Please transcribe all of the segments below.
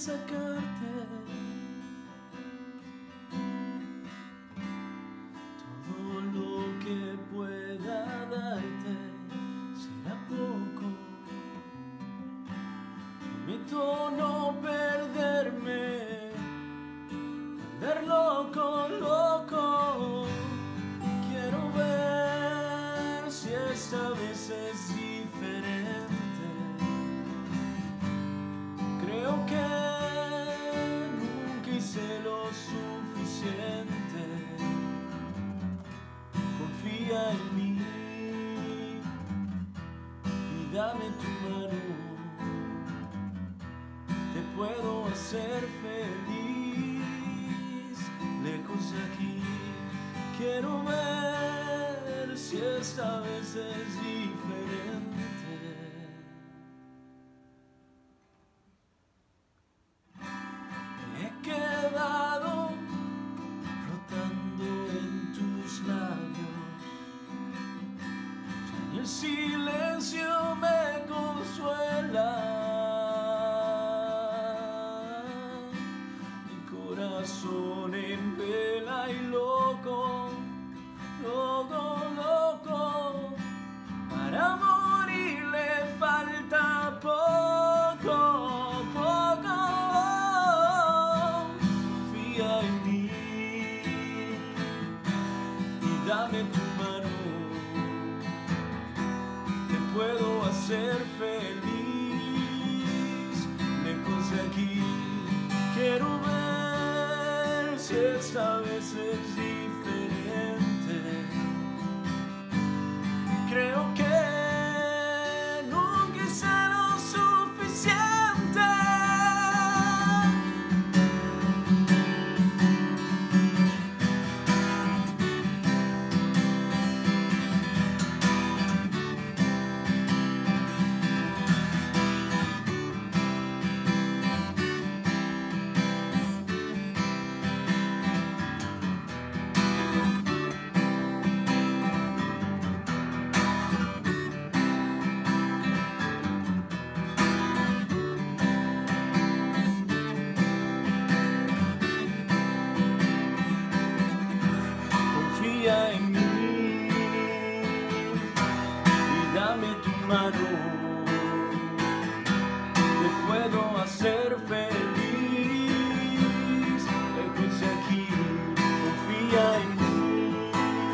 sacarte. Todo lo que pueda darte será poco. Prometo no perderme, andar loco, loco. Quiero ver si esta vez es diferente. Creo que nunca hice lo suficiente. Confía en mí y dame tu mano. Te puedo hacer feliz lejos de aquí. Quiero ver si esta vez es diferente. Me he quedado flotando en tus labios. Ya ni el silencio me consuela. Corazón en vela y loco, loco, loco. Para morir le falta poco, poco. Confía en mí y dame tu mano. Te puedo hacer feliz lejos de aquí. Quiero ver si esta vez es diferente. Creo que nunca hice lo suficiente. Confía en mí y dame tu mano. Te puedo hacer feliz lejos de aquí. Confía en mí,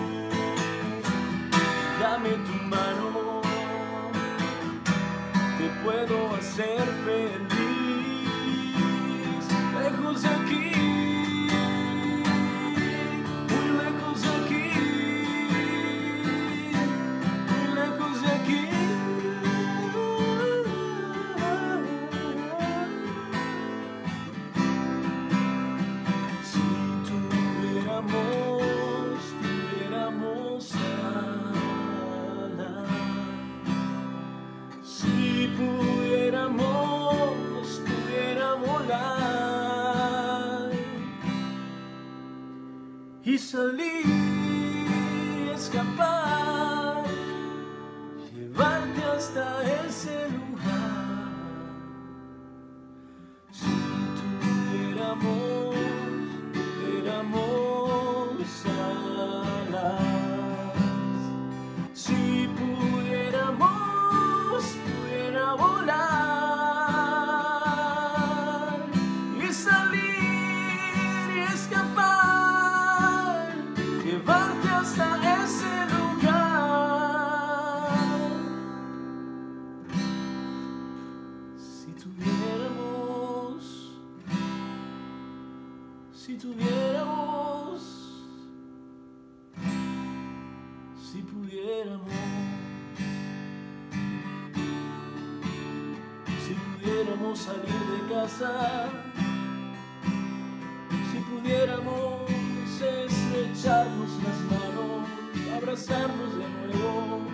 dame tu mano. Te puedo hacer feliz lejos de aquí. Si pudiera volar y salir y escapar, llevarte hasta ese lugar. Si tuviéramos alas, si pudiera volar y salir y escapar, llevarte hasta ese lugar. Si pudiéramos salir de casa, si pudiéramos estrecharnos las manos, abrazarnos de nuevo.